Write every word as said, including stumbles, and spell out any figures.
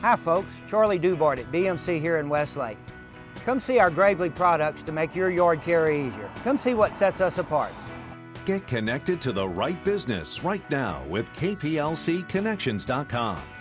Hi folks, Charlie Dubart at B M C here in Westlake. Come see our Gravely products to make your yard care easier. Come see what sets us apart. Get connected to the right business right now with K P L C Connections dot com.